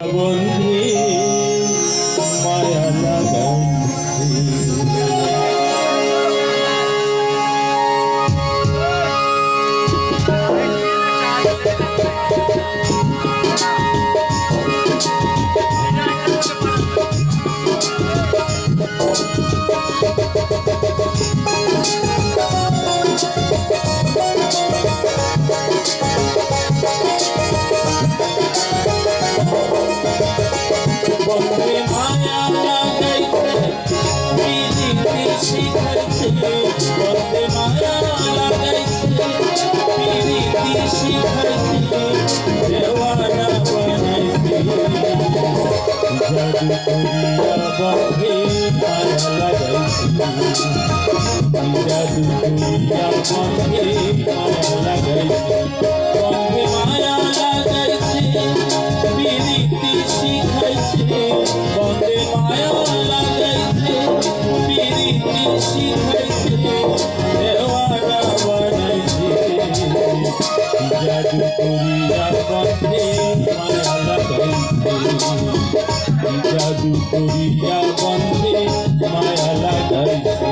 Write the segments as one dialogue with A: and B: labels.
A: বন্ধে মায়া লাগাইছে বন্ধে মায়া লাগাইছে পিরিতি শিখাইছে বন্ধে মায়া লাগাইছে পিরিতি শিখাইছে দেওয়ানা বানাইছে জাদু করিয়া বন্ধে মায়া লাগাইছে জাদু করিয়া বন্ধে মায়া লাগাইছে বন্ধে মায়া লাগাইছে পিরিতি শিখাইছে বন্ধে মায়া লাগাইছে পিরিতি শিখাইছে দেওয়ানা বানাইছে জাদু করিয়া বন্ধে মায়া লাগাইছে জাদু করিয়া বন্ধে মায়া লাগাইছে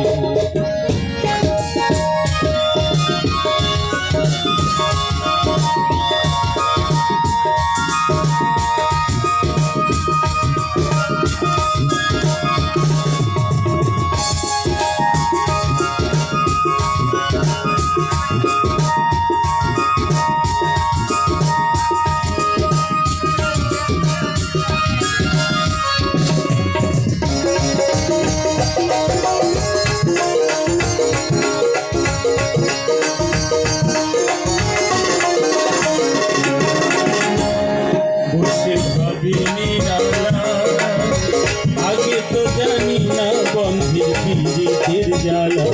A: आगे तो जानी ना बंधे पीरितिर जाला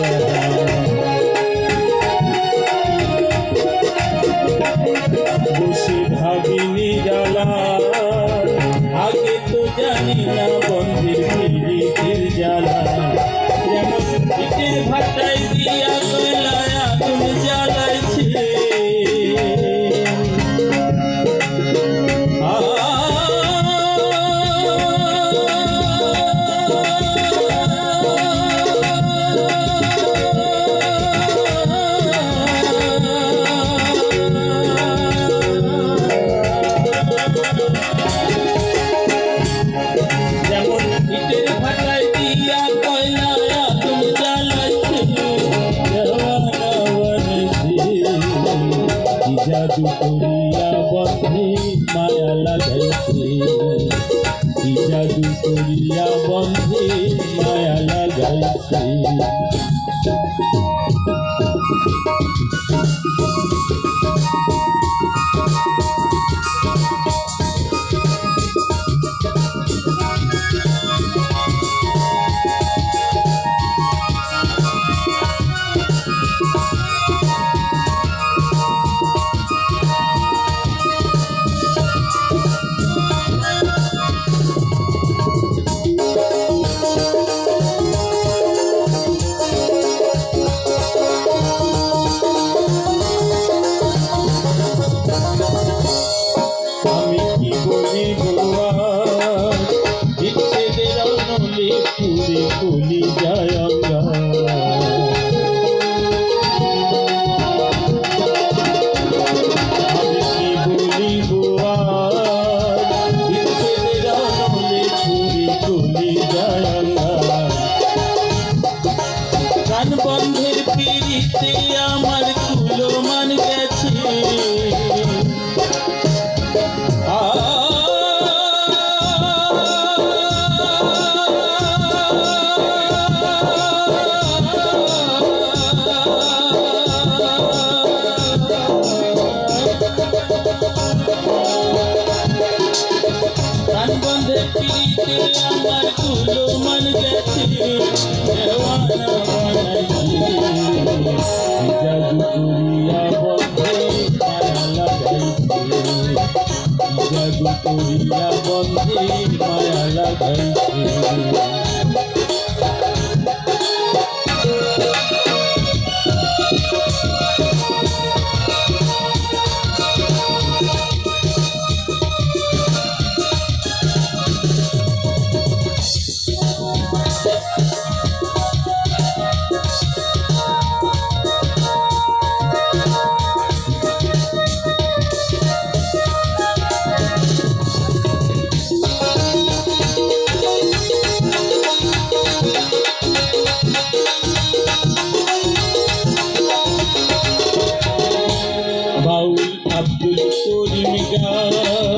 A: बसे भाबिनी जाला आगे तो जानी ना बंधे पीरितिर जाला যেমন পিঠের ভাটাই দিয়া কয়লায় আগুন জ্বালাইছে जादू करिया बंधे माया लगाइছে जादू करिया बंधे माया लगाइছে ফুলি যায় অঙ্গা আমি কি বলিব ফুলি ফুলি যায় অঙ্গা কান বন্ধের পিরিতে আমার কুলো মান গেছে পিরিতে আমার কুলো মান গেছে দেওয়ানা বানাইছে জাদু করিয়া বন্ধে মায়া লাগাইছে জাদু করিয়া বন্ধে মায়া লাগাইছে করিম গান